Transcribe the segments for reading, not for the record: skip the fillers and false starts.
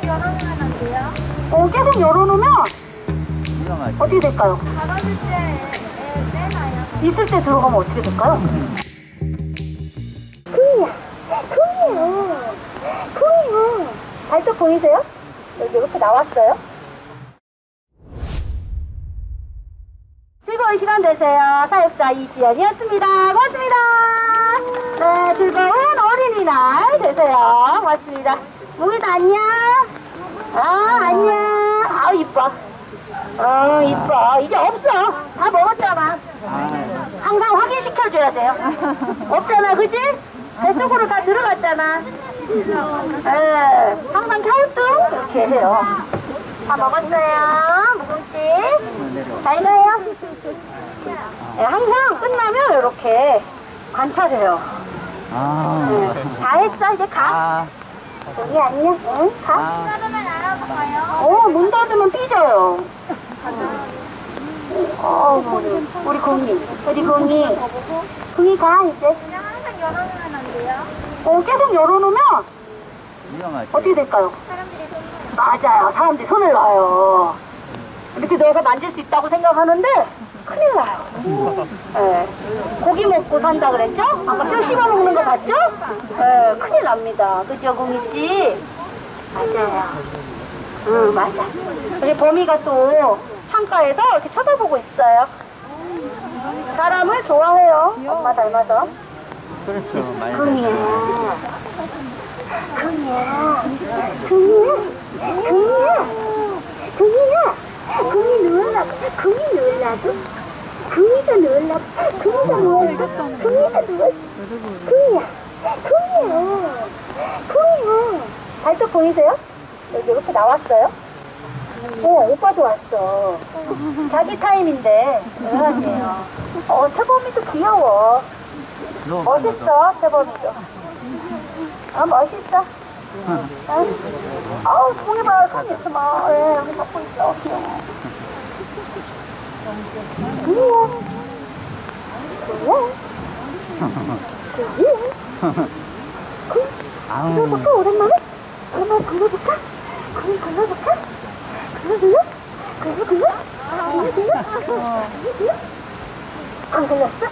열어놓으면 안 돼요? 계속 열어놓으면 어떻게 될까요? 닫아줄 때 빼놔요. 있을 때 들어가면 어떻게 될까요? 쿵이야. 발톱 보이세요? 여기 이렇게 나왔어요. 즐거운 시간 되세요. 사육사 이지연이었습니다. 고맙습니다. 네, 즐거운 어린이날 되세요. 고맙습니다. 뭉이도 안녕. 안녕. 이뻐. 이뻐. 이제 없어. 다 먹었잖아. 항상 확인시켜줘야 돼요. 없잖아, 그지? 뱃속으로 다 들어갔잖아. 항상 켜도 이렇게 해요. 다 먹었어요, 묵은씨. 잘 가요. 항상 끝나면 이렇게 관찰해요. 다 했어, 이제 가. 여기 안녕. 응, 가. 문 닫으면 알아볼까요? 문 닫으면 삐져요. 우리 공이. 공이 가, 이제. 그냥 항상 열어놓으면 안 돼요? 계속 열어놓으면 어떻게 될까요? 사람들이 손을 맞아요. 사람들이 손을 놔요. 이렇게 넣어서 만질 수 있다고 생각하는데 큰일 나요. 고기 먹고 산다 그랬죠? 아까 뼈 씹어 먹는 거 봤죠? 큰일 납니다. 그죠, 공이씨? 맞아요. 맞아. 우리 범이가 또 창가에서 이렇게 쳐다보고 있어요. 사람을 좋아해요. 엄마 닮아서. 그렇죠. 많이 금이 누울라고. 금이가 누울라고. 금이야. 발톱 보이세요? 여기 이렇게 나왔어요? 오빠도 왔어. 자기 타임인데 조용하세요. 태범이도 귀여워. 멋있어, 태범이도. 멋있어. 송이 봐요, 손 있으면. 여기 먹고 있어. 귀여워. 불러볼까, 오랜만에? 오랜만에 불러볼까? 불러? 안 걸렸어?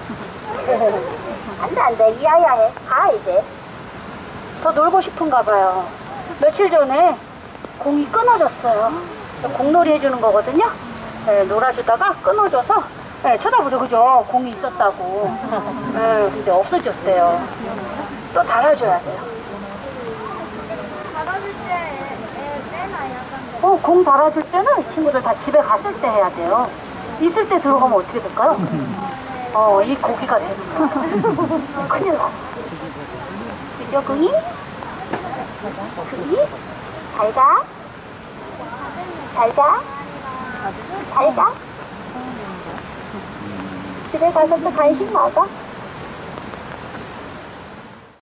안 돼. 이야야해. 가, 이제. 더 놀고 싶은가 봐요. 며칠 전에 공이 끊어졌어요. 공놀이 해주는 거거든요. 놀아주다가 끊어져서 쳐다보죠, 그죠? 공이 있었다고. 근데 없어졌대요. 또 달아줘야 돼요. 닫아줄 때 빼놔요. 공 달아줄 때는 이 친구들 다 집에 갔을 때 해야 돼요. 있을 때 들어가면 어떻게 될까요? 이 고기가 되는 거야. 큰일 나. 그죠, 공이? 잘 가. 집에 가서 또 간식 먹어.